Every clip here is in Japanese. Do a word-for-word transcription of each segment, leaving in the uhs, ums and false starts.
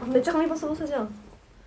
めっちゃ髪ボサボサじゃん。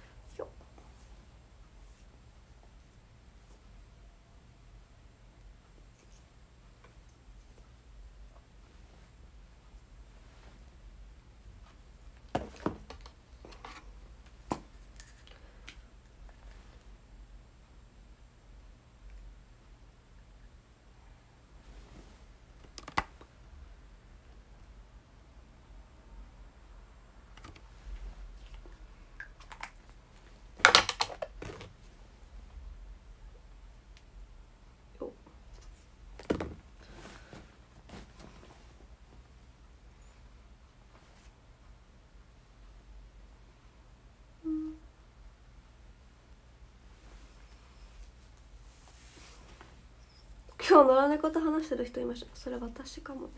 今日野良猫と話してる人いました。それ私かもね。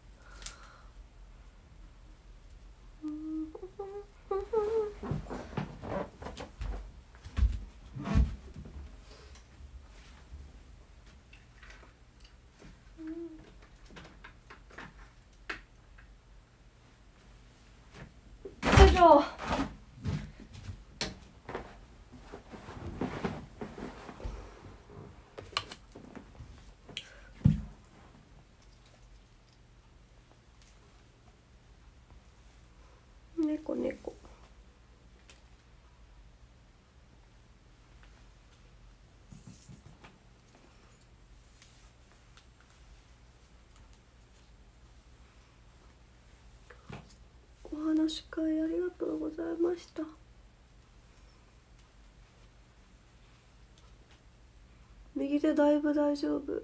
よいしょ。猫猫。お話し会ありがとうございました。右手だいぶ大丈夫。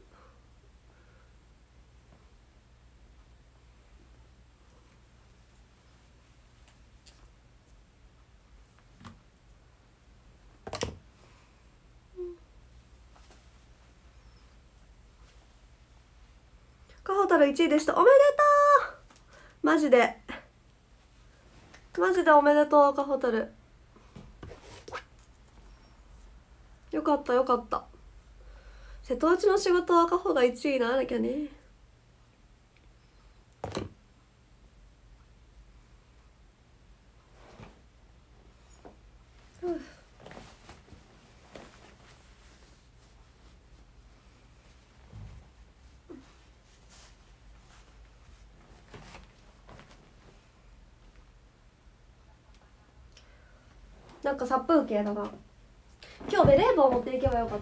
カホタルいちいでした。おめでとう。マジでマジでおめでとうカホタル。よかったよかった。瀬戸内の仕事はカホがいちいにならなきゃね。なんか殺風景だな。今日ベレー帽持っていけばよかった。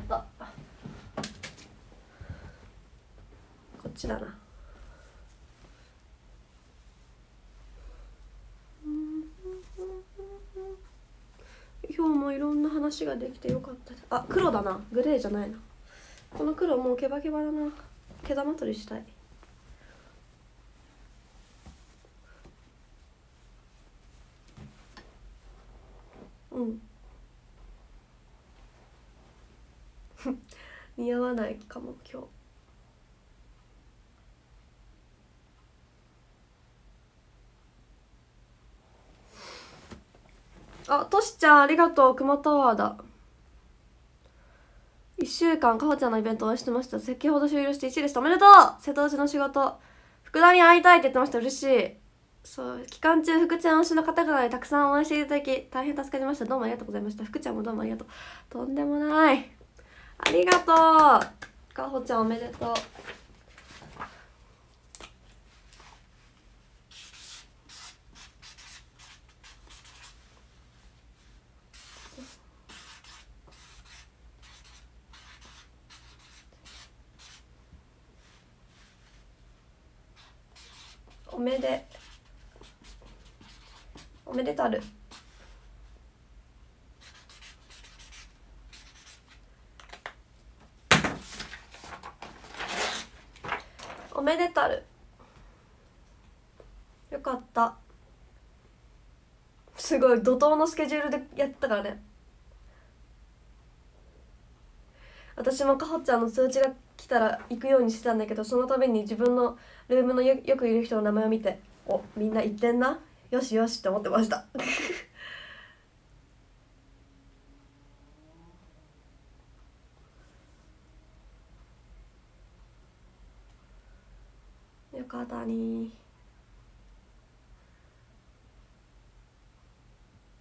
こっちだな。今日もいろんな話ができてよかったです。あ、黒だな。グレーじゃないな。この黒もうケバケバだな。毛玉取りしたい。うん似合わないかも今日。あ、としちゃんありがとう。熊タワーだ。いっしゅうかんかほちゃんのイベント応援してました。先ほど終了していちいでした。おめでとう。瀬戸内の仕事福田に会いたいって言ってました。嬉しい。そう期間中福ちゃん推しの方々にたくさん応援していただき大変助かりました。どうもありがとうございました。福ちゃんもどうもありがとう。とんでもない、ありがとう。かほちゃんおめでとう。おめでおめでたる。おめでたる。よかった。すごい怒涛のスケジュールでやったからね。私もかほちゃんの通知が来たら行くようにしてたんだけど、そのために自分のルームの よ, よくいる人の名前を見て、お、みんな行ってんな、よしよしって思ってましたよかったに。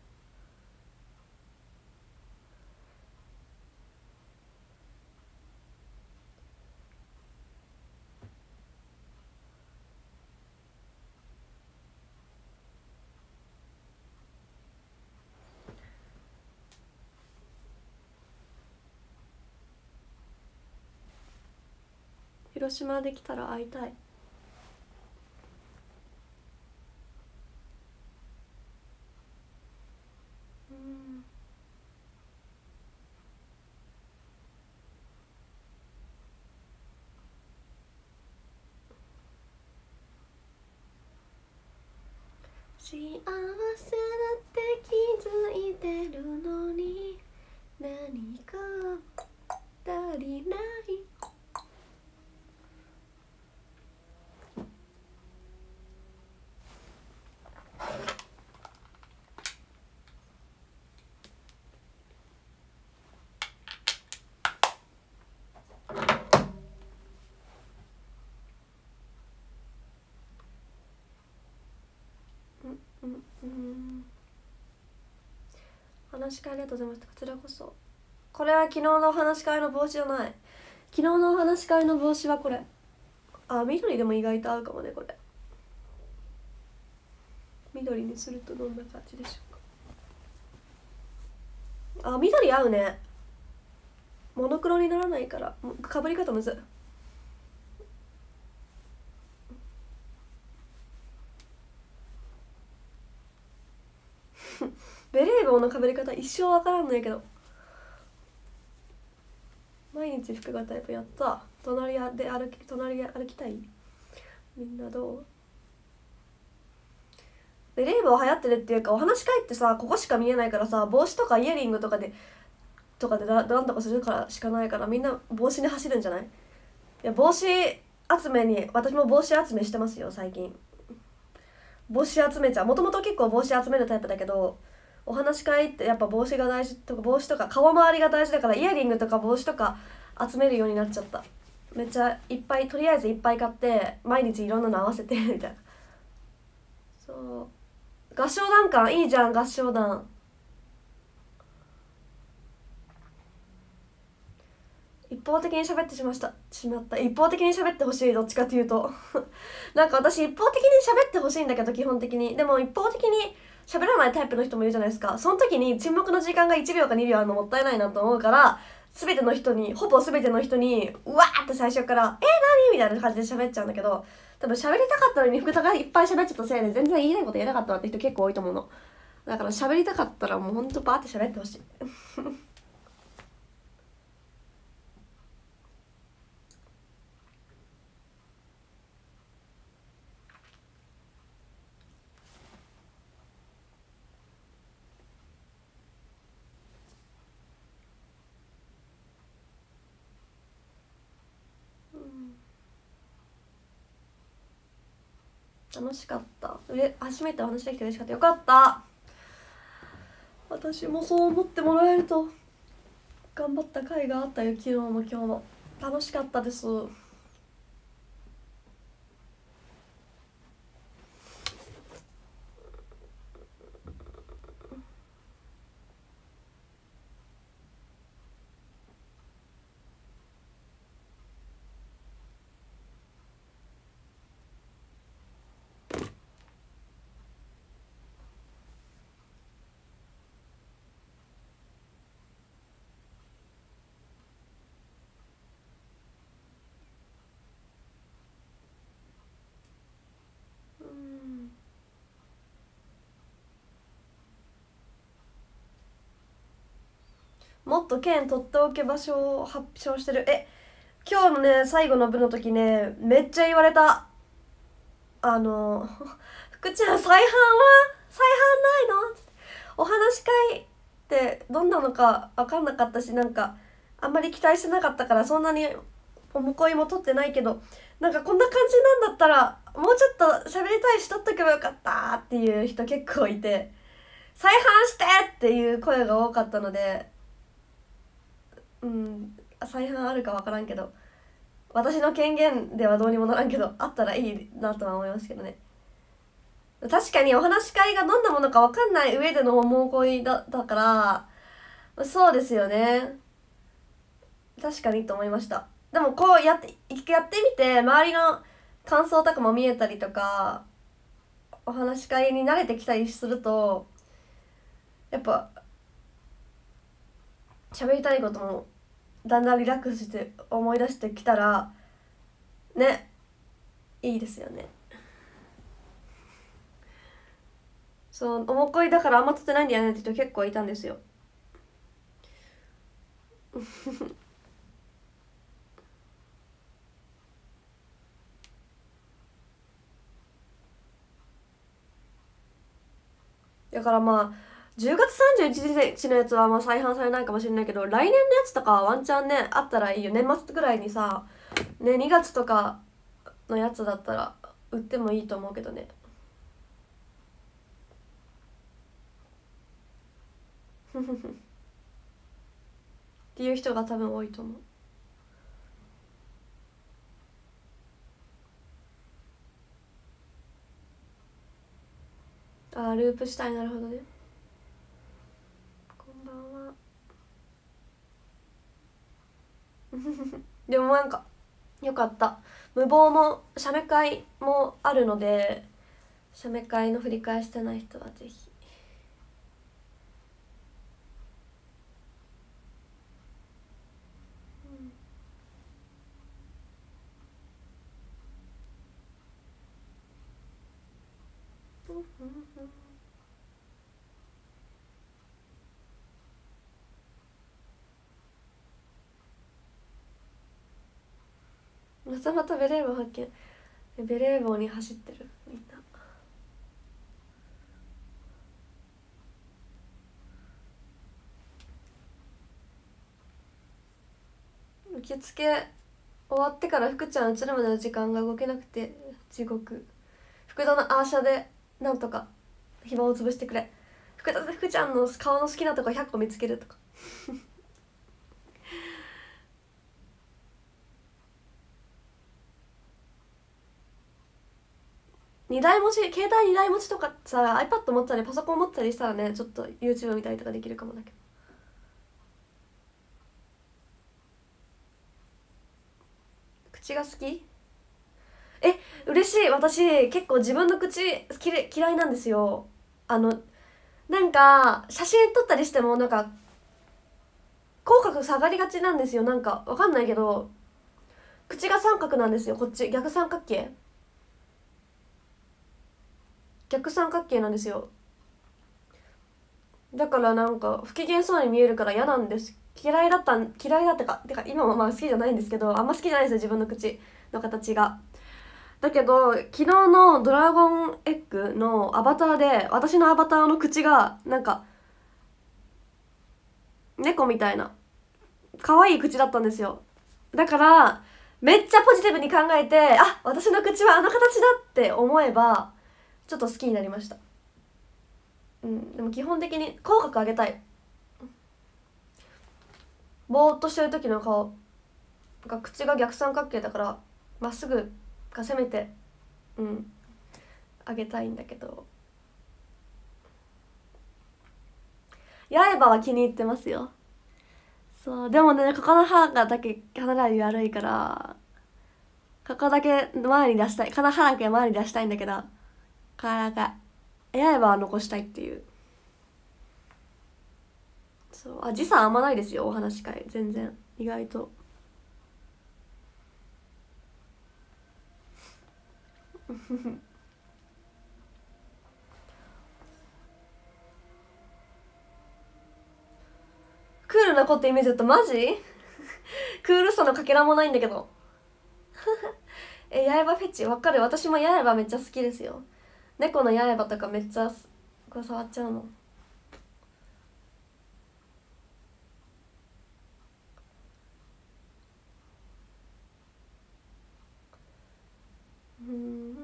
広島できたら会いたい。うん幸せだって気づいてるのに何か足りない。うんうん、話し会ありがとうございました。こちらこそ。これは昨日の話し会の帽子じゃない。昨日の話し会の帽子はこれ。あ、緑でも意外と合うかもね。これ緑にするとどんな感じでしょうか。あ、緑合うね。モノクロにならないからかぶり方むずっ。ベレー帽のかぶり方一生わからんのやけど。毎日服がタイプやった。隣で歩き隣で歩きたい。みんなどう？ベレー帽流行ってるっていうか、お話し会ってさここしか見えないからさ、帽子とかイヤリングとかでとかでだなんとかするからしかないから、みんな帽子に走るんじゃない？いや帽子集めに、私も帽子集めしてますよ最近。帽子集めちゃう。もともと結構帽子集めるタイプだけど、お話し会ってやっぱ帽子が大事とか、帽子とか顔周りが大事だから、イヤリングとか帽子とか集めるようになっちゃった。めっちゃいっぱい、とりあえずいっぱい買って毎日いろんなの合わせてみたいな。そう、合唱団かいいじゃん。合唱団一方的に喋ってしましたしまった一方的に喋ってほしい。どっちかというとなんか私一方的に喋ってほしいんだけど、基本的に。でも一方的に喋らないタイプの人もいるじゃないですか。その時に沈黙の時間がいちびょうかにびょうあるのもったいないなと思うから、全ての人にほぼ全ての人にうわーって最初から「えー、何?」みたいな感じで喋っちゃうんだけど、多分喋りたかったのに福田がいっぱい喋っちゃったせいで全然言いたいこと言えなかったなって人結構多いと思うの。だから喋りたかったらもうほんとバーって喋ってほしい楽しかった。うれ初めてお話できて嬉しかった。よかった。私もそう思ってもらえると頑張った甲斐があったよ。昨日も今日も楽しかったです。もっと県取っておけ場所を発表してる。え今日のね最後の部の時ねめっちゃ言われた。あの福ちゃん再販は再販ないの？お話し会ってどんなのか分かんなかったし、なんかあんまり期待してなかったからそんなにお向いも取ってないけど、なんかこんな感じなんだったらもうちょっと喋りたいし取っとけばよかったっていう人結構いて、再販してっていう声が多かったので、うん再販あるか分からんけど、私の権限ではどうにもならんけど、あったらいいなとは思いますけどね。確かにお話し会がどんなものか分かんない上での思う恋だだからそうですよね。確かにと思いました。でもこうやってやってみて周りの感想とかも見えたりとか、お話し会に慣れてきたりするとやっぱ喋りたいこともだんだんリラックスして思い出してきたらね、いいですよね。そう、おもこいだからあんま立てないんだよねって人結構いたんですよ。だからまあじゅうがつさんじゅういちにちのやつはまあ再販されないかもしれないけど、来年のやつとかはワンチャンねあったらいいよ。年末ぐらいにさね、にがつとかのやつだったら売ってもいいと思うけどね。っていう人が多分多いと思う。あーループしたい、なるほどね。こんばんは。でもなんかよかった、無謀も写メ会もあるので、写メ会の振り返してない人はぜひ。またまたベレー帽発見。ベレー帽に走ってるみんな。受付終わってから福ちゃん映るまでの時間が動けなくて地獄。福田のアーシャでなんとか暇を潰してくれ。福田で福ちゃんの顔の好きなとこひゃっこ見つけるとか。二台持ち、携帯二台持ちとかさ、 iPad 持ったりパソコン持ったりしたらね、ちょっと YouTube 見たりとかできるかもだけど。口が好き？え、嬉しい。私結構自分の口きれ嫌いなんですよ。あのなんか写真撮ったりしてもなんか口角下がりがちなんですよ。なんかわかんないけど口が三角なんですよ。こっち逆三角形、逆三角形なんですよ。だからなんか不機嫌そうに見えるから嫌なんです。嫌いだったん嫌いだったかてか今もまあ好きじゃないんですけど、あんま好きじゃないですよ自分の口の形が。だけど昨日のドラゴンエッグのアバターで私のアバターの口がなんか猫みたいな可愛い口だったんですよ。だからめっちゃポジティブに考えて、あ、私の口はあの形だって思えばちょっと好きになりました。うん、でも基本的に口角上げたい。ぼーっとしてる時の顔が口が逆三角形だからまっすぐがせめてうん上げたいんだけど、刃は気に入ってますよ。そうでもね、ここの歯がだけ歯並び悪いからここだけ前に出したい、この歯だけ前に出したいんだけど、からか刃は残したいっていう。そうあ、時差あんまないですよお話し会全然意外と。クールな子ってイメージだった。マジクールさのかけらもないんだけど。え、刃フェチわかる。私も刃めっちゃ好きですよ。猫の刃とかめっちゃこれ触っちゃうもん。うん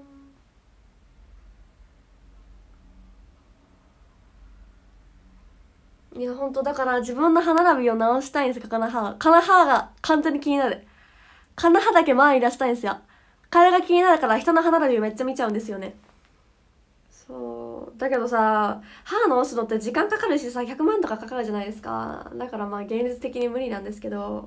いや本当だから自分の歯並びを直したいんですよ。この歯がこの歯が完全に気になる。この歯だけ前に出したいんですよ。これが気になるから人の歯並びをめっちゃ見ちゃうんですよね。そうだけどさ、歯直すのって時間かかるしさ、ひゃくまんとかかかるじゃないですか。だからまあ現実的に無理なんですけど、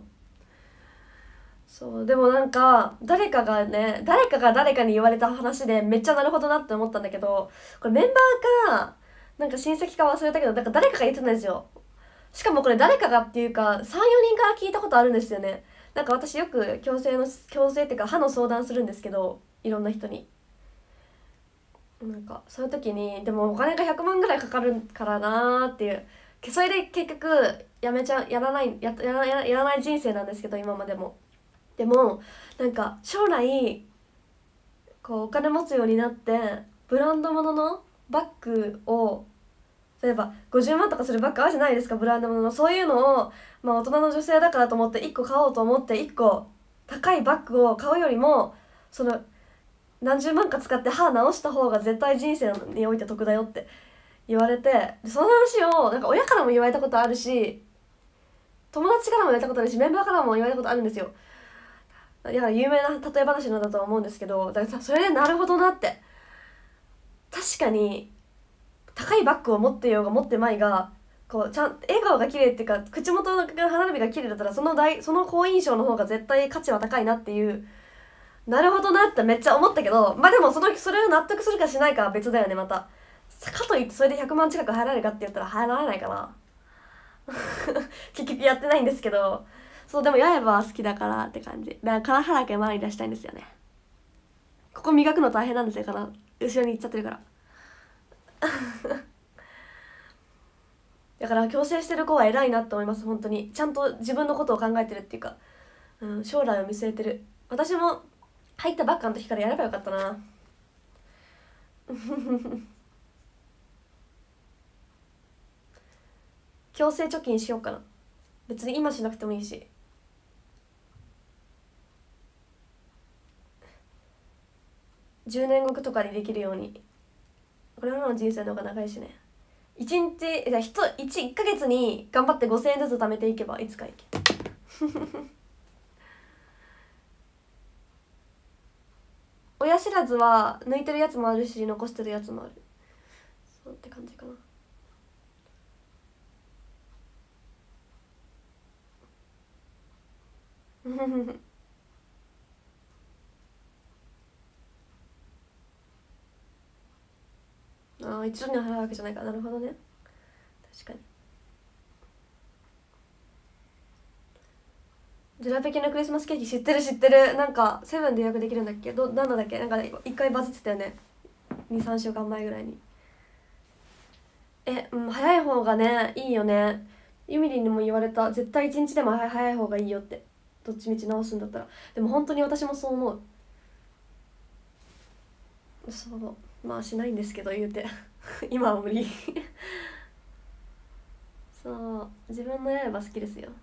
そうでもなんか誰かがね誰かが誰かに言われた話でめっちゃなるほどなって思ったんだけど、これメンバーかなんか親戚か忘れたけど、なんか誰かが言ってたんですよ。しかもこれ誰かがっていうかさん、よにんから聞いたことあるんですよね。 なんか私よく矯正の矯正っていうか歯の相談するんですけど、いろんな人に。なんかそういう時にでもお金がひゃくまんぐらいかかるからなーっていう、それで結局やめちゃやらないややらやらない人生なんですけど、今までも。でもなんか将来こうお金持つようになってブランド物のバッグを、例えばごじゅうまんとかするバッグあるじゃないですか、ブランド物の。そういうのを、まあ、大人の女性だからと思っていっこ買おうと思っていっこ高いバッグを買うよりも、その何十万か使って歯直した方が絶対人生において得だよって言われて、その話をなんか親からも言われたことあるし、友達からも言われたことあるし、メンバーからも言われたことあるんですよ。いや有名な例え話なんだとは思うんですけど、だからそれでなるほどなって。確かに高いバッグを持ってようが持ってまいが、こうちゃん笑顔が綺麗っていうか口元の花火が綺麗だったら、その大その好印象の方が絶対価値は高いなっていう、なるほどなってめっちゃ思ったけど、まあでもそのそれを納得するかしないかは別だよね。またかといってそれでひゃくまん近く入られるかって言ったら入られないかな結局やってないんですけど、そうでもやれば好きだからって感じだから、金原家前に出したいんですよね。ここ磨くの大変なんですよ、から後ろに行っちゃってるからだから矯正してる子は偉いなって思います。本当にちゃんと自分のことを考えてるっていうか、うん、将来を見据えてる。私も入ったばっかの時からやればよかったな強制貯金しようかな。別に今しなくてもいいし、じゅうねんごとかにできるように。これらの人生の方が長いしね。いちにちじゃあ 1, 1, いっかげつに頑張ってごせんえんずつ貯めていけばいつかいけ親知らずは抜いてるやつもあるし残してるやつもある。そうって感じかな。ああ、一度に払うわけじゃないから。なるほどね。確かに。ジュラペキのクリスマスケーキ知ってる知ってる。なんかセブンで予約できるんだっけ、どなんだっけ、なんか一回バズってたよね、にさんしゅうかんまえぐらいに。え、うん、早い方がねいいよね。ゆみりんにも言われた、絶対一日でも早い方がいいよって、どっちみち直すんだったら。でも本当に私もそう思う。そうまあしないんですけど言うて今は無理そう自分のやれば好きですよ。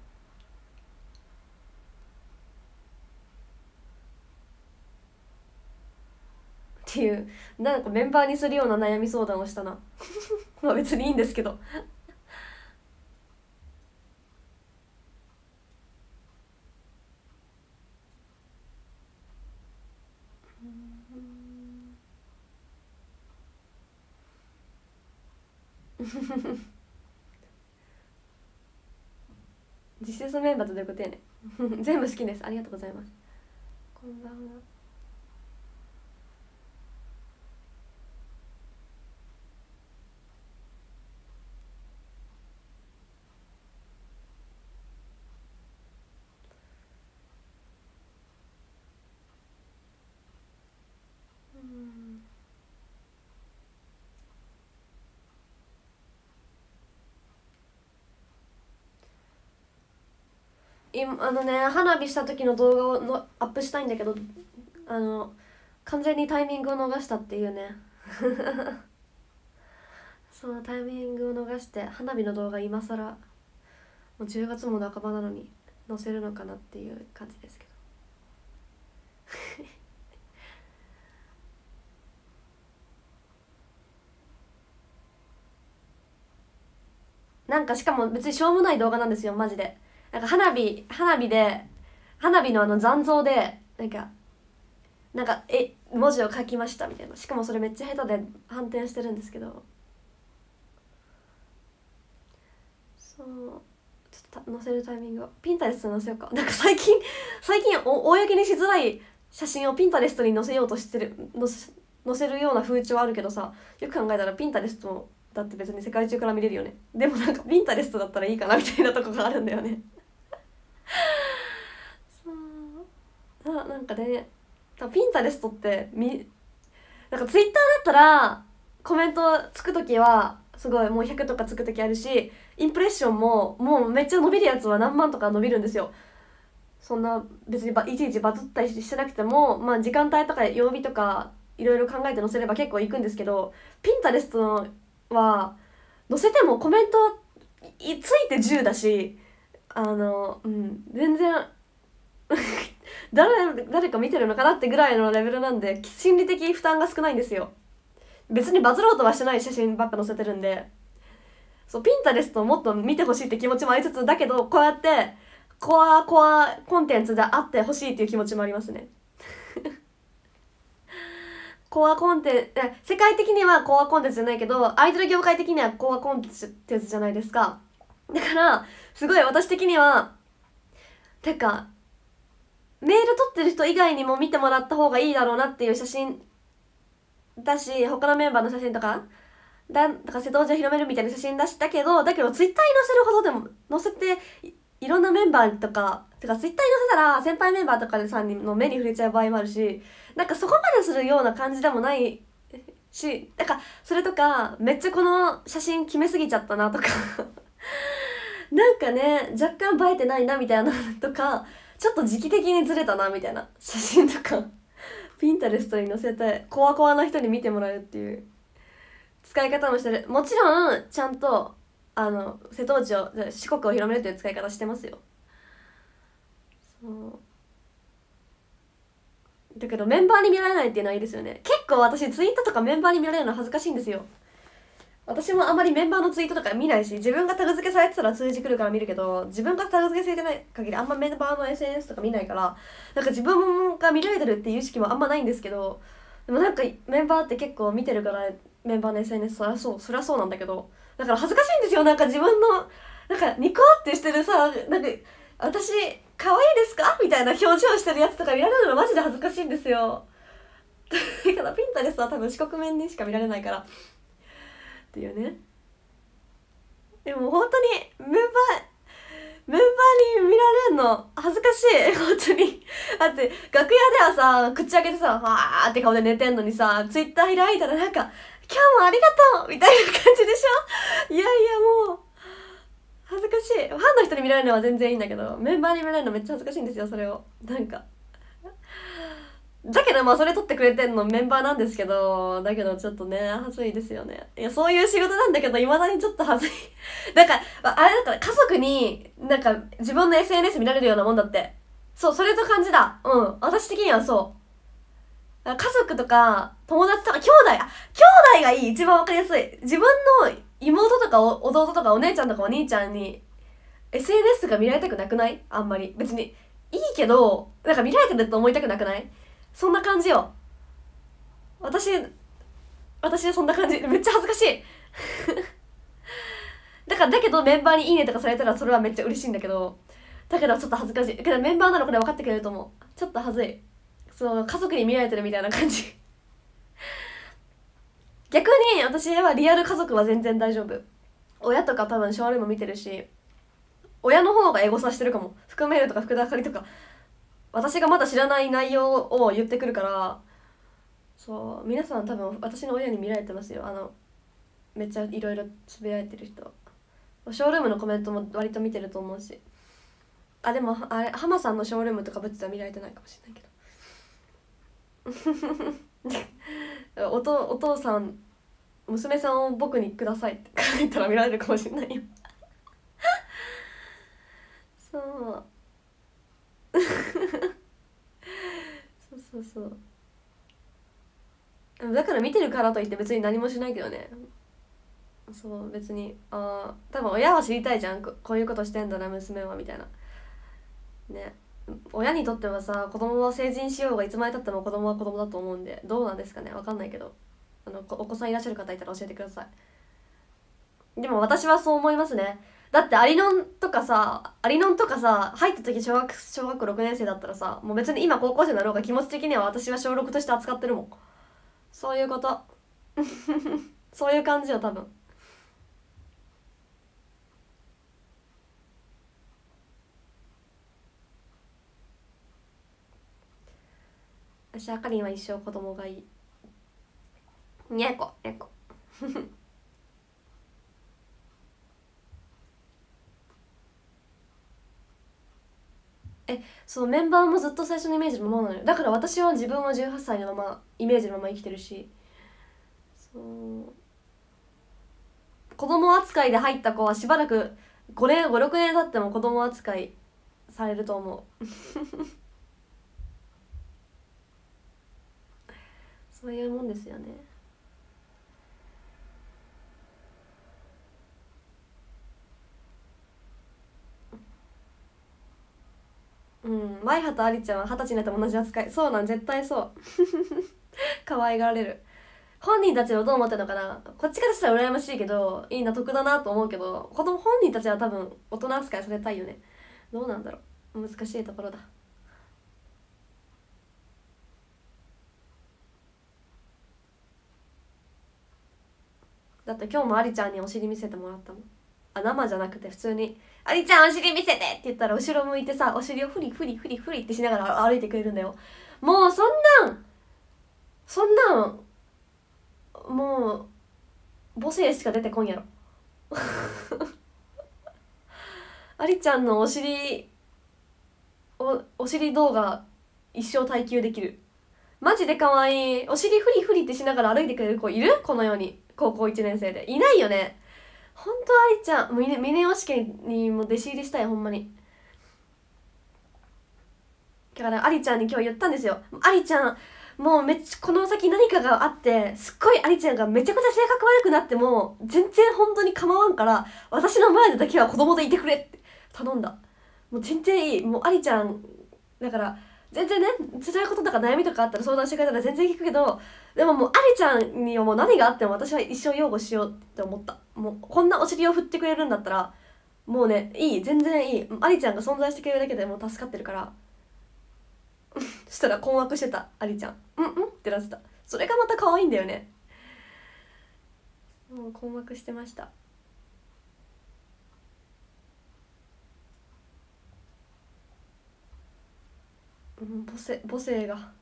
っていうなんかメンバーにするような悩み相談をしたなまあ別にいいんですけど実質メンバーとどういうことやねん全部好きです。ありがとうございます。こんばんは。今あのね花火した時の動画をのアップしたいんだけど、あの完全にタイミングを逃したっていうねそうタイミングを逃して花火の動画今更もうじゅうがつも半ばなのに載せるのかなっていう感じですけどなんかしかも別にしょうもない動画なんですよマジで。なんか花火花火で花火のあの残像でなんかなんかえ文字を書きましたみたいな、しかもそれめっちゃ下手で反転してるんですけど、そうちょっと載せるタイミングをピンタレストに載せようか。なんか最近最近お公にしづらい写真をピンタレストに載せようとしてる載せ載せるような風潮あるけどさ、よく考えたらピンタレストだって別に世界中から見れるよね。でもなんかピンタレストだったらいいかなみたいなとこがあるんだよねそななんかね、ピンタレストってみなんかツイッターだったらコメントつくときはすごいもうひゃくとかつくときあるし、インプレッションももうめっちゃ伸びるやつは何万とか伸びるんですよ。そんな別にばいちいちバズったりしてなくても、まあ時間帯とか曜日とかいろいろ考えて載せれば結構いくんですけど、ピンタレストは載せてもコメントいついてじゅうだし、あのうん全然誰誰か見てるのかなってぐらいのレベルなんで、心理的負担が少ないんですよ。別にバズろうとはしてない写真ばっか載せてるんで、そうピンタレストをもっと見てほしいって気持ちもありつつ、だけどこうやってコアコアコンテンツであってほしいっていう気持ちもありますね。コアコンテンツ、世界的にはコアコンテンツじゃないけど、アイドル業界的にはコアコンテンツじゃないですか。だからすごい私的にはてかメール撮ってる人以外にも見てもらった方がいいだろうなっていう写真だし、他のメンバーの写真とかだだから瀬戸内を広めるみたいな写真出したけど、だけどツイッターに載せるほどでも載せて い, いろんなメンバーとかてかツイッターに載せたら先輩メンバーとかでさんにんの目に触れちゃう場合もあるし、なんかそこまでするような感じでもないし、だからそれとかめっちゃこの写真決めすぎちゃったなとかなんかね若干映えてないなみたいなとか、ちょっと時期的にずれたなみたいな写真とかピンタレストに載せてコアコアな人に見てもらうっていう使い方もしてる。もちろんちゃんとあの瀬戸内を四国を広めるという使い方してますよ。そうだけどメンバーに見られないっていうのはいいですよね。結構私ツイートとかメンバーに見られるの恥ずかしいんですよ。私もあまりメンバーのツイートとか見ないし、自分がタグ付けされてたら通知来るから見るけど、自分がタグ付けされてない限りあんまメンバーの エスエヌエス とか見ないから、なんか自分が見られてるっていう意識もあんまないんですけど、でもなんかメンバーって結構見てるから、メンバーの エスエヌエス そりゃそうそりゃそうなんだけど、だから恥ずかしいんですよ。なんか自分のなんかニコってしてるさ、なんか私可愛いですかみたいな表情してるやつとか見られるのマジで恥ずかしいんですよ。だからピンタレスは多分四国面にしか見られないからっていうね。でも本当にメンバーメンバーに見られるの恥ずかしい本当に。だって楽屋ではさ口開けてさわーって顔で寝てんのにさ、ツイッター開いたらなんか今日もありがとうみたいな感じでしょ。いやいやもう恥ずかしい。ファンの人に見られるのは全然いいんだけど、メンバーに見られるのめっちゃ恥ずかしいんですよ。それをなんかだけどまあそれ撮ってくれてんのメンバーなんですけど、だけどちょっとね恥ずいですよね。いやそういう仕事なんだけどいまだにちょっと恥ずいだからあれだから家族になんか自分の エスエヌエス 見られるようなもんだって。そうそれと感じだ。うん私的にはそう。家族とか友達とか兄弟、あ兄弟がいい。一番わかりやすい。自分の妹とかお弟とかお姉ちゃんとかお兄ちゃんに エスエヌエス が見られたくなくない？あんまり別にいいけどなんか見られてると思いたくなくない？そんな感じよ。私私はそんな感じ。めっちゃ恥ずかしいだからだけどメンバーにいいねとかされたらそれはめっちゃ嬉しいんだけど、だけどちょっと恥ずかしいけどメンバーなのこれ分かってくれると思う。ちょっと恥ずい。その家族に見られてるみたいな感じ逆に私はリアル家族は全然大丈夫。親とか多分ショールーム見てるし、親の方がエゴサしてるかも。福メールとか福田あかりとか私がまだ知らない内容を言ってくるから、そう皆さん多分私の親に見られてますよ。あのめっちゃいろいろつぶやいてる人、ショールームのコメントも割と見てると思うし、あでもあれ浜さんのショールームとかぶってたら見られてないかもしれないけどおとお父さん娘さんを僕にくださいって書いたら見られるかもしれないよそうそうそうそうだから見てるからといって別に何もしないけどね。そう別にあ多分親は知りたいじゃん、ここういうことしてんだな娘はみたいなね。親にとってはさ子供は成人しようがいつまでたっても子供は子供だと思うんで、どうなんですかねわかんないけど、あのお子さんいらっしゃる方いたら教えてください。でも私はそう思いますね。だってアリノンとかさアリノンとかさ入った時小学小学校ろくねん生だったらさ、もう別に今高校生だろうが気持ち的には私は小ろくとして扱ってるもん。そういうことそういう感じよ多分。 私あかりんは一生子供がいい。にゃこにゃこえ、そう、メンバーもずっと最初のイメージのままなのよ。だから私は自分はじゅうはっさいのままイメージのまま生きてるし、そう子供扱いで入った子はしばらくごねんごろくねん経っても子供扱いされると思うそういうもんですよね。うん、舞葉とありちゃんは二十歳になっても同じ扱い。そうなん、絶対そう可愛がられる。本人たちはどう思ってるのかな。こっちからしたら羨ましいけど、いいな、得だなと思うけど、子供本人たちは多分大人扱いされたいよね。どうなんだろう、難しいところだ。だって今日もありちゃんにお尻見せてもらったもん。あ、生じゃなくて普通に「ありちゃんお尻見せて」って言ったら後ろ向いてさ、お尻をフリフリフリフリってしながら歩いてくれるんだよ。もうそんなんそんなんもう母性しか出てこんやろありちゃんのお尻おお尻動画一生耐久できる。マジで可愛い。お尻フリフリってしながら歩いてくれる子いる？この世に。高校いちねん生でいないよね。ほんとありちゃん、峰峰吉家にも弟子入りしたい、ほんまに。だからありちゃんに今日言ったんですよ。ありちゃんもうめっちゃこの先何かがあってすっごいありちゃんがめちゃくちゃ性格悪くなっても全然本当に構わんから、私の前でだけは子供でいてくれって頼んだ。もう全然いい。もうありちゃんだから全然ね、辛いこととか悩みとかあったら相談してくれたら全然聞くけど、でももうありちゃんにはもう何があっても私は一生擁護しようって思った。もうこんなお尻を振ってくれるんだったらもうね、いい、全然いい。ありちゃんが存在してくれるだけでもう助かってるからそしたら困惑してたありちゃん。うんうんってなってた。それがまた可愛いんだよね。もう困惑してました。うん、母性母性が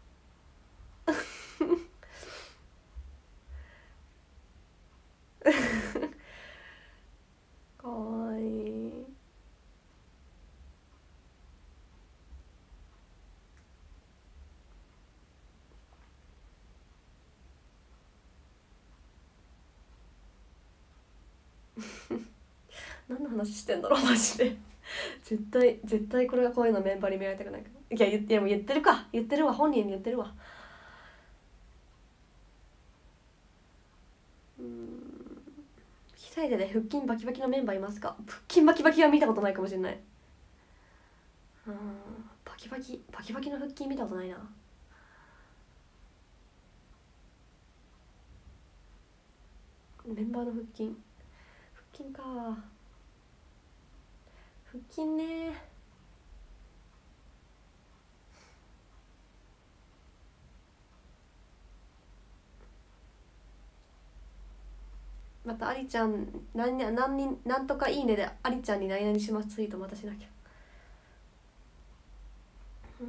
かわいい何の話してんだろうマジで絶対絶対これがこういうのメンバーに見られたくないから。いや言っても言ってるか、言ってるわ、本人に言ってるわ。うん、被災でね、腹筋バキバキのメンバーいますか？腹筋バキバキは見たことないかもしれない。うん、バキバキバキバキの腹筋見たことないな。メンバーの腹筋腹筋か、腹筋ね。またありちゃん何何人なんとかいいねでありちゃんに何々しますツイートまたしなきゃ。うん、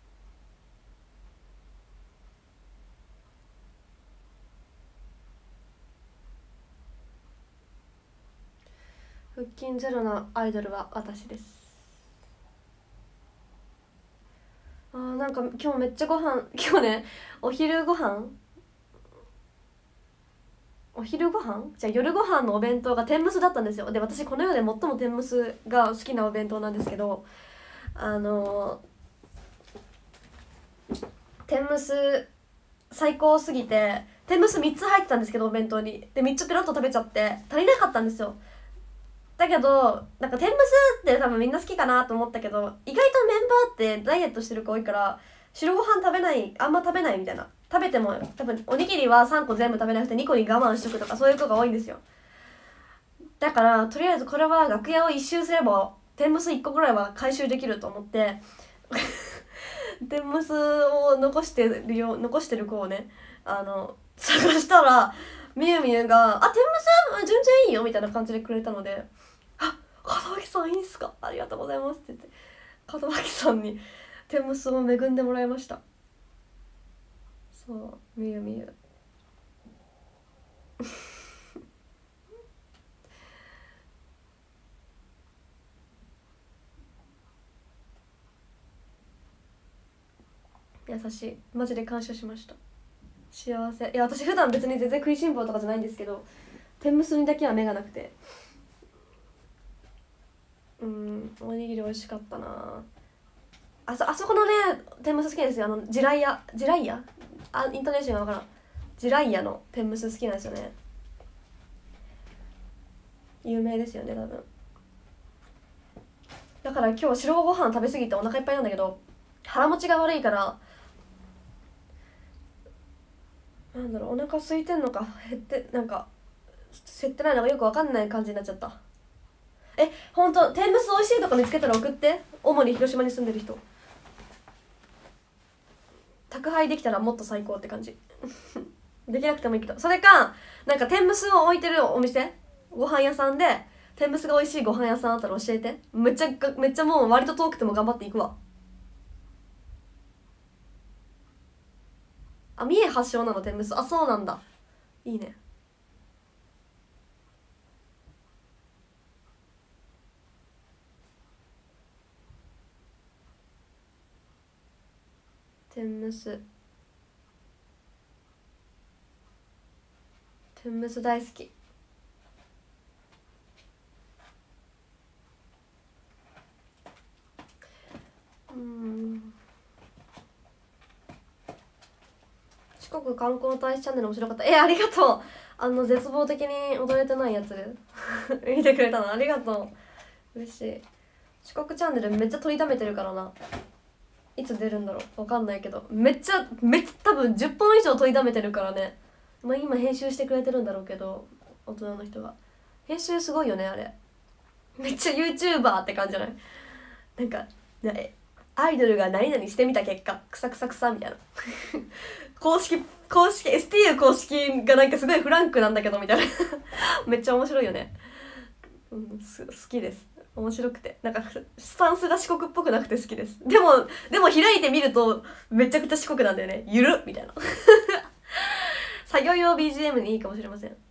腹筋ゼロのアイドルは私です。あーなんか今日めっちゃご飯今日ね、お昼ご飯お昼ご飯じゃあ夜ご飯のお弁当が天むすだったんですよ。で私この世で最も天むすが好きなお弁当なんですけど、あのー、天むす最高すぎて天むすみっつ入ってたんですけどお弁当に。でみっつペロッと食べちゃって足りなかったんですよ。だけどなんか天むすって多分みんな好きかなと思ったけど、意外とメンバーってダイエットしてる子多いから白ご飯食べないあんま食べないみたいな。食べても多分おにぎりはさんこ全部食べなくてにこに我慢しとくとかそういう子が多いんですよ。だからとりあえずこれは楽屋を一周すれば天むすいっこぐらいは回収できると思って天むすを残してるよ残してる子をね、あの探したらみゆみゆが「あ天むす全然いいよ」みたいな感じでくれたので「あ門脇さんいいんすか、ありがとうございます」って言って門脇さんに天むすを恵んでもらいました。 そう見る見る優しい、マジで感謝しました。幸せ。いや私普段別に全然食いしん坊とかじゃないんですけど、天むすにだけは目がなくて、うんおにぎり美味しかったなあ。そあそこのね天むす好きなんですよ。あのジライヤジライヤあイントネーションが分からん。ジライヤの天むす好きなんですよね。有名ですよね多分。だから今日白ご飯食べ過ぎてお腹いっぱいなんだけど、腹持ちが悪いからなんだろう、お腹空いてんのか減ってなんか減ってないのかよく分かんない感じになっちゃった。えほんと天むす美味しいとこ見つけたら送って。主に広島に住んでる人、宅配できたらもっと最高って感じできなくてもいいけど。それかなんか天むすを置いてるお店、ご飯屋さんで天むすが美味しいご飯屋さんあったら教えて。めっちゃめっちゃもう割と遠くても頑張っていくわ。あ三重発祥なの天むす。あそうなんだ、いいね。天むす天むす大好き。うん四国観光大使チャンネル面白かった。えありがとう。あの絶望的に踊れてないやつ見てくれたのありがとう、嬉しい。四国チャンネルめっちゃ取りためてるからな。いつ出るんだろうわかんないけど、めっちゃめっちゃ多分じゅっぽん以上取りためてるからね。まあ今編集してくれてるんだろうけど、大人の人が編集すごいよねあれ。めっちゃ YouTuber って感じじゃない？なんかアイドルが何々してみた結果クサクサクサみたいな公式公式 エスティーユー 公式がなんかすごいフランクなんだけどみたいなめっちゃ面白いよね、うん、す好きです。面白くてなんかスタンスが四国っぽくなくて好きです。でもでも開いてみるとめちゃくちゃ四国なんだよね。ゆるっみたいな作業用 ビージーエム にいいかもしれません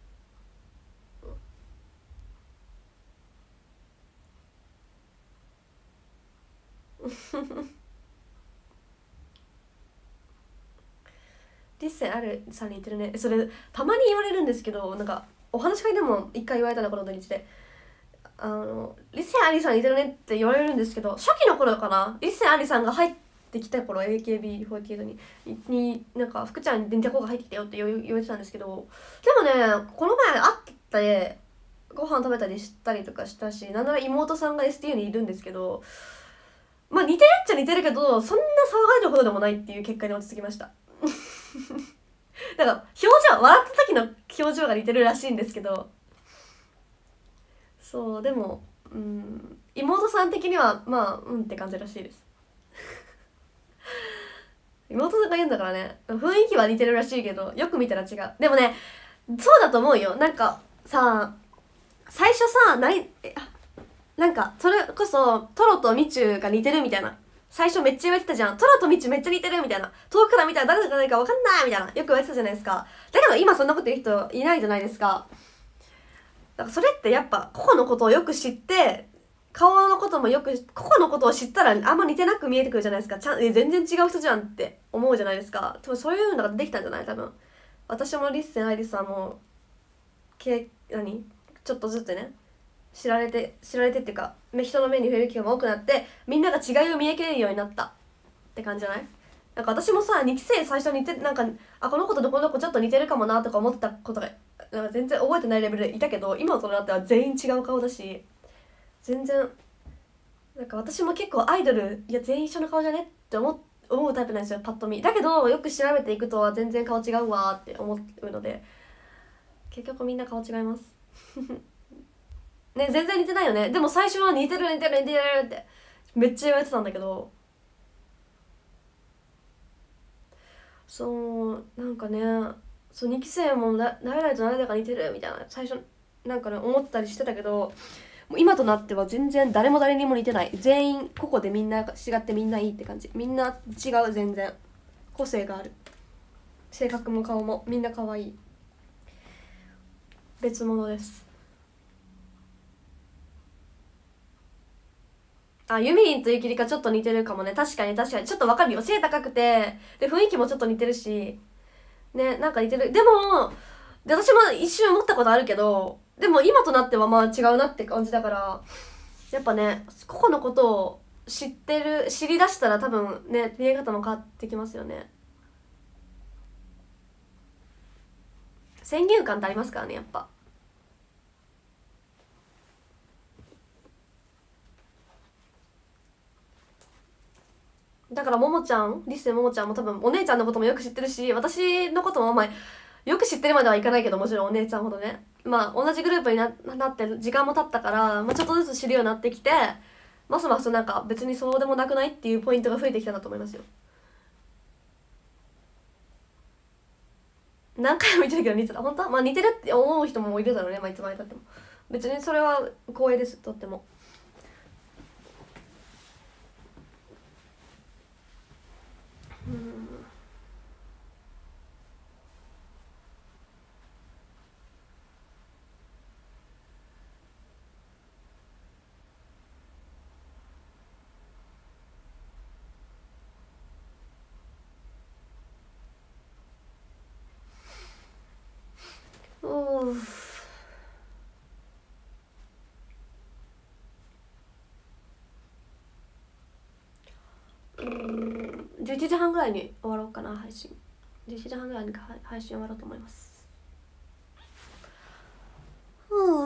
リッセンあるさんに似てるね。それたまに言われるんですけど、なんかお話し会でも一回言われたのこの土日で、あのリッセンアリさん似てるねって言われるんですけど、初期の頃かな、リッセンアリさんが入ってきた頃 エーケービーフォーティーエイト にになんか福ちゃんに電卓が入ってきたよって言われてたんですけど、でもねこの前会ってご飯食べたりしたりとかしたし、なんなら妹さんが エスティーユー にいるんですけど、まあ似てるっちゃ似てるけどそんな騒がれるほどでもないっていう結果に落ち着きましただから表情笑った時の表情が似てるらしいんですけど、そうでもうん妹さん的にはまあうんって感じらしいです妹さんが言うんだからね、雰囲気は似てるらしいけどよく見たら違う。でもねそうだと思うよ。なんかさ最初さ何えなんかそれこそトロとミチュが似てるみたいな最初めっちゃ言われてたじゃん。トロとミチュめっちゃ似てるみたいな、遠くから見たら誰が誰か分かんないみたいなよく言われてたじゃないですか。だけど今そんなこと言う人いないじゃないですか。だからそれってやっぱ個々のことをよく知って顔のこともよく個々のことを知ったらあんま似てなく見えてくるじゃないですか。ちゃんえ全然違う人じゃんって思うじゃないですか。多分そういうのができたんじゃない多分。私もリッセンアイリスさんもけ何ちょっとずつね知られて知られてっていうか人の目に触れる機会も多くなってみんなが違いを見分けれるようになったって感じじゃない？なんか私もさにき生最初に似てなんかあこの子とこの子ちょっと似てるかもなとか思ってたことがなんか全然覚えてないレベルでいたけど、今となっては全員違う顔だし全然なんか私も結構アイドルいや全員一緒の顔じゃねって思思うタイプなんですよパッと見。だけどよく調べていくと全然顔違うわーって思うので結局みんな顔違いますね、全然似てないよね。でも最初は似てる似てる似てるってめっちゃ言われてたんだけど、そうなんかねそうにき生もな誰々と誰々が似てるみたいな最初なんかね思ったりしてたけど、もう今となっては全然誰も誰にも似てない。全員個々でみんな違ってみんないいって感じ。みんな違う全然個性がある。 性格も顔もみんな可愛い。別物です。あ、ユミリンとゆきりかちょっと似てるかもね。確かに確かにちょっとわかるよ。背高くてで雰囲気もちょっと似てるしね、なんか似てる。でもで私も一瞬思ったことあるけど、でも今となってはまあ違うなって感じだから、やっぱね個々のことを知ってる知りだしたら多分ね見え方も変わってきますよね。先入観ってありますからね、やっぱ。だからももちゃん、リッセももちゃんも多分お姉ちゃんのこともよく知ってるし、私のこともまあよく知ってるまではいかないけど、もちろんお姉ちゃんほどね、まあ同じグループに な, なって時間も経ったから、まあ、ちょっとずつ知るようになってきて、ますますなんか別にそうでもなくないっていうポイントが増えてきたんだと思いますよ。何回も言ってるけど似てた。本当？まあ似てるって思う人もいるだろうね、まあ、いつまでたっても。別にそれは光栄です、とっても。うん。おー、うん、じゅういちじはんぐらいに終わろうかな、配信。じゅういちじはんぐらいに配信終わろうと思います。うー、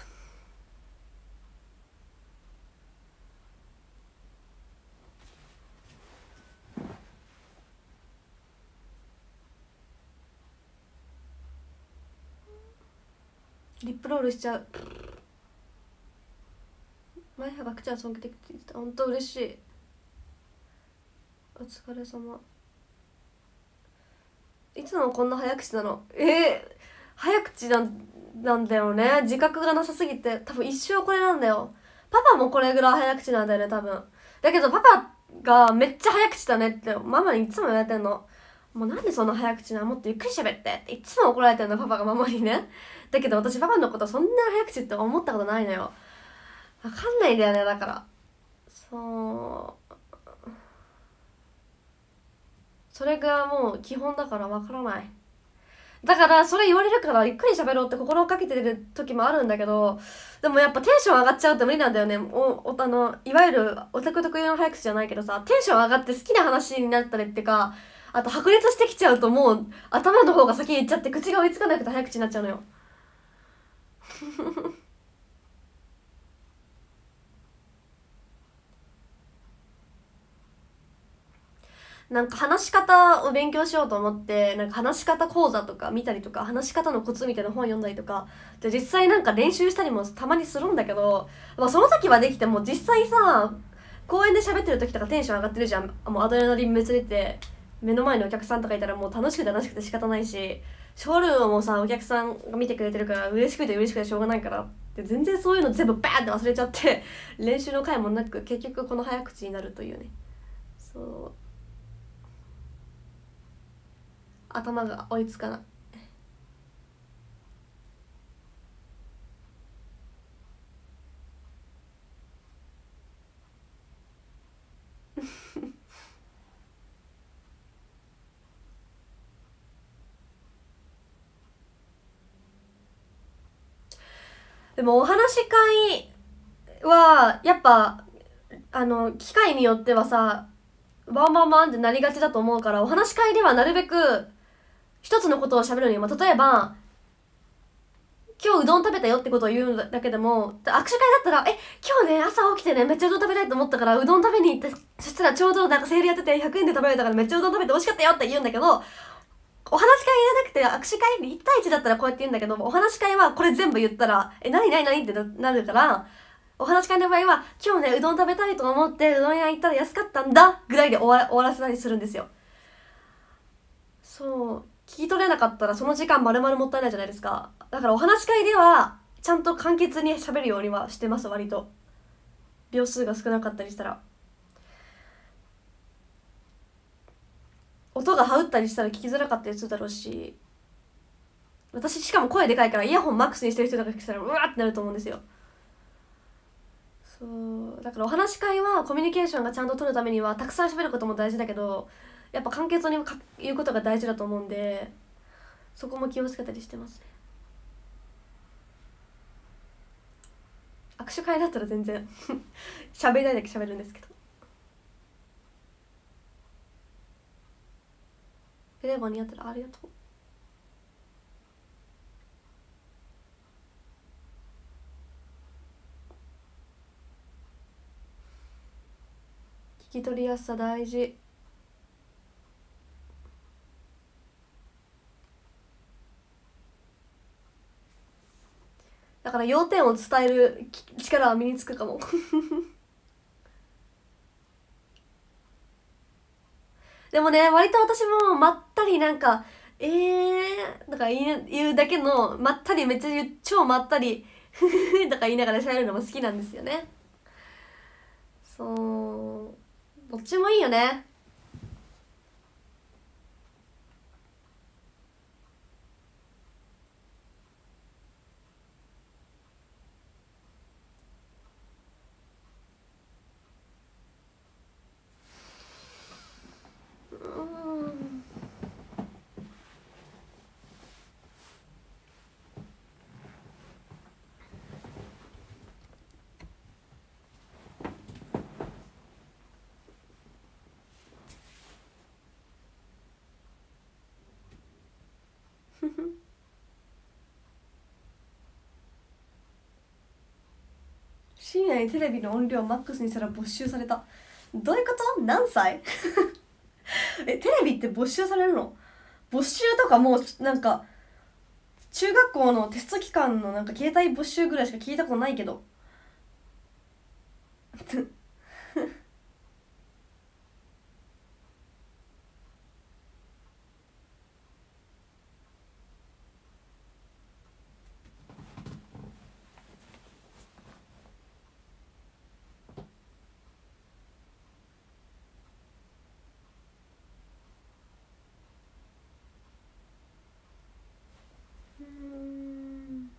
リップロールしちゃう。前歯が口は尊敬的って言ってた。ほんと嬉しい。お疲れ様。いつもこんな早口なの？えー、早口なんなんだよね。自覚がなさすぎて、多分一生これなんだよ。パパもこれぐらい早口なんだよね、多分。だけどパパがめっちゃ早口だねってママにいつも言われてんの。もうなんでそんな早口なの、もっとゆっくり喋ってっていつも怒られてんの、パパがママにね。だけど私パパのことそんな早口って思ったことないのよ。わかんないんだよね、だから。そうそれがもう基本だからわからない。だからそれ言われるからゆっくり喋ろうって心をかけてる時もあるんだけど、でもやっぱテンション上がっちゃうと無理なんだよね。おおあのいわゆるオタク特有の早口じゃないけどさ、テンション上がって好きな話になったりってか、あと白熱してきちゃうともう頭の方が先に行っちゃって口が追いつかなくて早口になっちゃうのよ。なんか話し方を勉強しようと思って、なんか話し方講座とか見たりとか、話し方のコツみたいな本読んだりとかで、実際なんか練習したりもたまにするんだけど、まあ、その時はできても実際さ公園で喋ってる時とかテンション上がってるじゃん。もうアドレナリンめっちゃ出て、目の前にお客さんとかいたらもう楽しくて楽しくて仕方ないし、ショールームもさお客さんが見てくれてるから嬉しくて嬉しくてしょうがないから、で全然そういうの全部バーンって忘れちゃって練習の回もなく結局この早口になるというね。そう頭が追いつかない。でもお話し会はやっぱあの機会によってはさバンバンバンってなりがちだと思うから、お話し会ではなるべく一つのことを喋るのに、まあ、例えば今日うどん食べたよってことを言うだけでも、握手会だったら「え今日ね朝起きてねめっちゃうどん食べたいと思ったからうどん食べに行って、そしたらちょうどなんかセールやっててひゃくえんで食べれたからめっちゃうどん食べて美味しかったよ」って言うんだけど、お話し会じゃなくて握手会いち対いちだったらこうやって言うんだけど、お話し会はこれ全部言ったら「え何何何?」ってなるから、お話し会の場合は「今日ねうどん食べたいと思ってうどん屋行ったら安かったんだ」ぐらいで終わら終わらせたりするんですよ。そう聞き取れなかったらその時間丸々もったいないじゃないですか。だからお話し会ではちゃんと簡潔に喋るようにはしてます。割と秒数が少なかったりしたら。 音がはうったりしたら聞きづらかったりするだろうし、私しかも声でかいからイヤホンマックスにしてる人とか聞いたらうわーってなると思うんですよ。そうだからお話し会はコミュニケーションがちゃんと取るためにはたくさん喋ることも大事だけど、やっぱ簡潔に言うことが大事だと思うんで、そこも気をつけたりしてますね。握手会だったら全然喋りたいだけ喋るんですけど。ベレー帽似合ってる、ありがとう。聞き取りやすさ大事。だから要点を伝える力は身につくかもでもね、割と私もまったりなんかえーだから言う言うだけのまったりめっちゃ言う超まったりとか言いながら喋るのも好きなんですよね。そうどっちもいいよね。うん深夜にテレビの音量マックスにしたら没収された。どういうこと？何歳え、テレビって没収されるの？没収とかもうなんか中学校のテスト期間のなんか携帯没収ぐらいしか聞いたことないけどうーん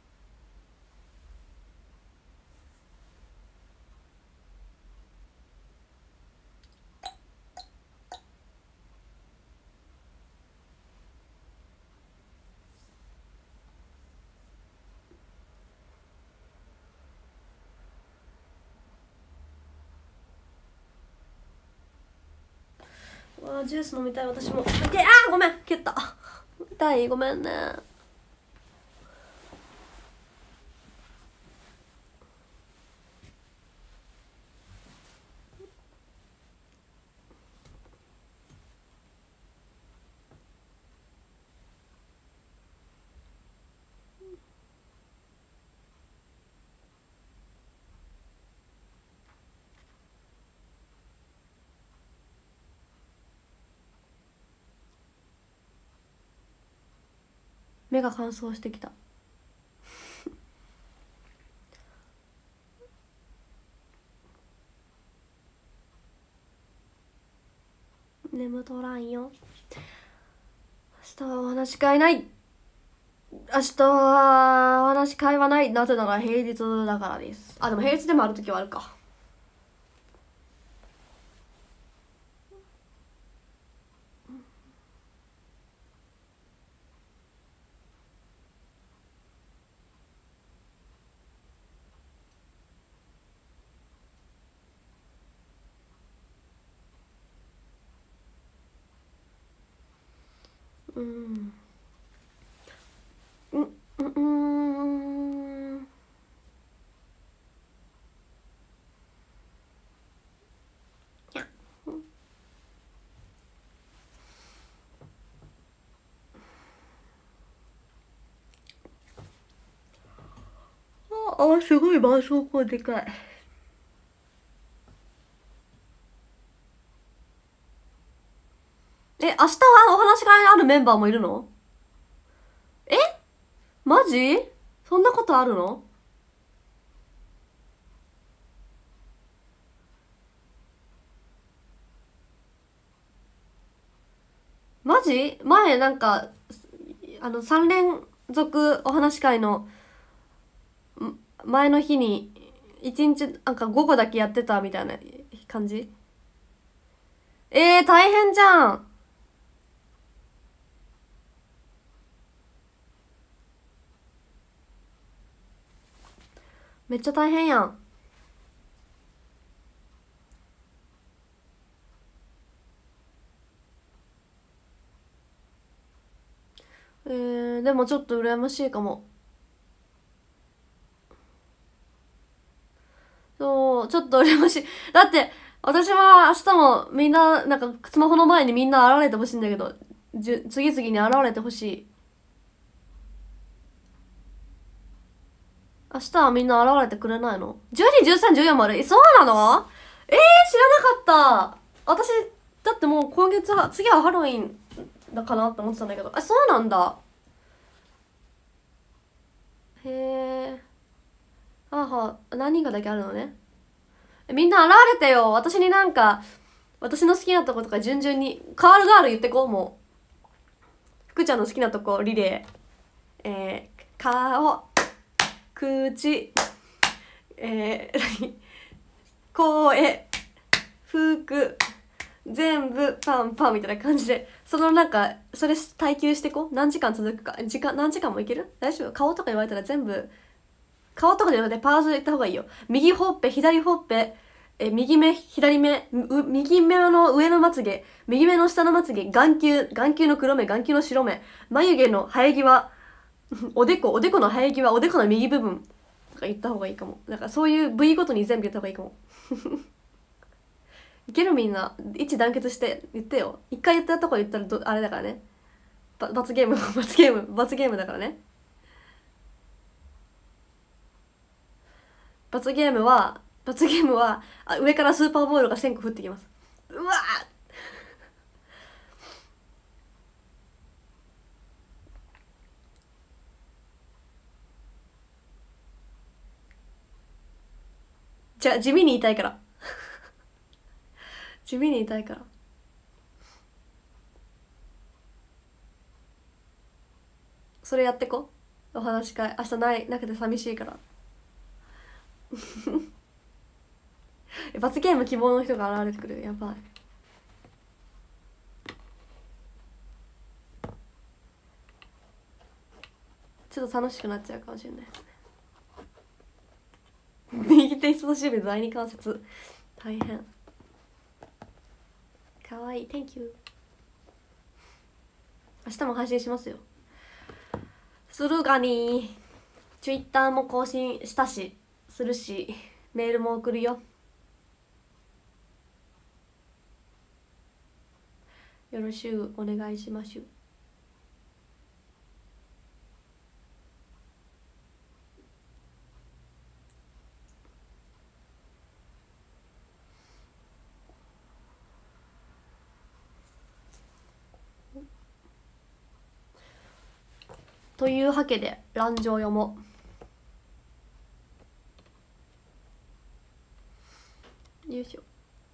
わあジュース飲みたい私も。で、あーごめん蹴った。痛い、ごめんね。目が乾燥してきた。眠とらんよ。明日はお話し会ない。明日はお話し会はない。なぜなら平日だからです。あ、でも平日でもある時はあるか。うんうんうんうんああ、すごい絆創膏でかい。え、明日はお話し会にあるメンバーもいるの？え、マジ？そんなことあるの？ マジ前なんかあのさん連続お話し会の前の日にいちにちなんか午後だけやってたみたいな感じ。えー、大変じゃん。めっちゃ大変やん。えー、でもちょっと羨ましいかも。そう、ちょっと羨ましい。だって、私は明日もみんな、なんかスマホの前にみんな現れてほしいんだけど、じゅ次々に現れてほしい。明日はみんな現れてくれないの？ じゅうに、じゅうさん、じゅうよんもある。え、そうなの？えー、知らなかった。私、だってもう今月は、次はハロウィンだかなって思ってたんだけど。あ、そうなんだ。へえ。はあはあ、何人かだけあるのね。みんな現れてよ。私になんか、私の好きなとことか順々に、カールガール言ってこう、もう。福ちゃんの好きなとこ、リレー。えー、顔、口、えー、声、服、全部パンパンみたいな感じで、そのなんか、それ耐久してこう。何時間続くか。時間、何時間もいける？大丈夫？顔とか言われたら全部、顔とかで言われてパーツで言った方がいいよ。右ほっぺ、左ほっぺ、え、右目、左目、右目の上のまつげ、右目の下のまつげ、眼球、眼球の黒目、眼球の白目、眉毛の生え際、おでこ、おでこの生え際、おでこの右部分とか言った方がいいかも。なんかそういう部位ごとに全部言った方がいいかも。いける？みんな一致団結して言ってよ。一回言ったとこ言ったらどあれだからね。ば罰ゲーム罰ゲーム罰ゲームだからね。罰ゲームは罰ゲームはあ上からスーパーボールがせんこ降ってきます。うわーじゃあ地味に痛いから地味に痛いから。それやってこ。お話し会明日ないなくて寂しいから罰ゲーム希望の人が現れてくる。やばい。ちょっと楽しくなっちゃうかもしれないですね。右手人差し指第二関節大変。かわいい。 Thank you。 明日も配信しますよ。するがに Twitter も更新したしするし、メールも送るよ。よろしゅうお願いします。というわけで乱情読もう。よいしょ。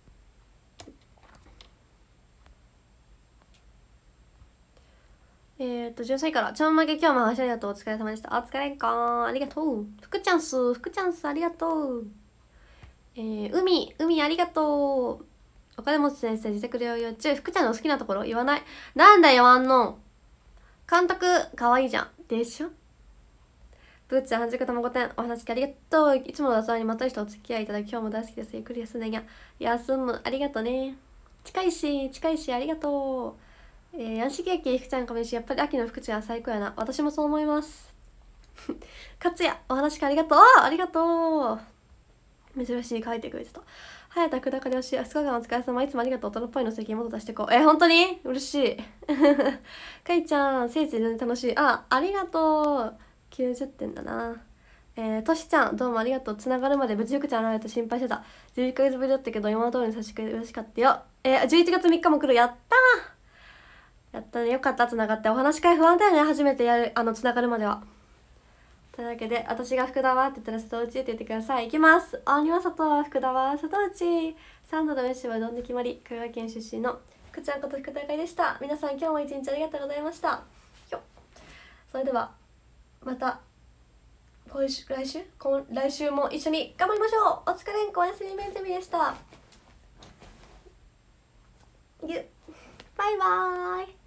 えっとじゅうさいからちょんまげ今日も話ありがとう。お疲れ様でした。お疲れんか。ありがとう。福ちゃんす福ちゃんすありがとう。えー、海海ありがとう。お金持ち先生自宅療養中。福ちゃんの好きなところ言わない。なんだよあんの監督かわいいじゃんでしょ。ブーツ半熟卵店お話ありがとう。いつもの雑談にまた人お付き合いいただき今日も大好きです。ゆっくり休んでにゃ休む。ありがとね。近いし近いしありがとう。えー、ヤンシケーキ福ちゃんかめしやっぱり秋の福ちゃん最高やな。私もそう思います勝也お話ありがとう。あありがとう。珍しい書いてくれてた。早田久高良し、ふつかかんお疲れ様。いつもありがとう。大人っぽいの責任もっと出してこう。えー、本当に嬉しいかいちゃん聖地全然楽しい。あありがとう。きゅうじゅってんだな。えー、としちゃんどうもありがとう。つながるまで無事福ちゃん現れて心配してた。じゅういっかげつぶりだったけど今の通りに差し替え嬉しかったよ。えー、じゅういちがつみっかも来る。やったーやったね。よかった。つながって。お話し会不安だよね。初めてやるあのつながるまでは。というわけで私が福田はって言ったら瀬戸内って言ってください。いきます。あにわさと福田は瀬戸内。三度の飯はうどんで決まり。香川県出身の福ちゃんこと福大会でした。皆さん今日も一日ありがとうございました。それではまた今週来週今来週も一緒に頑張りましょう。お疲れんこおやすみめんゼミでした。バイバーイ。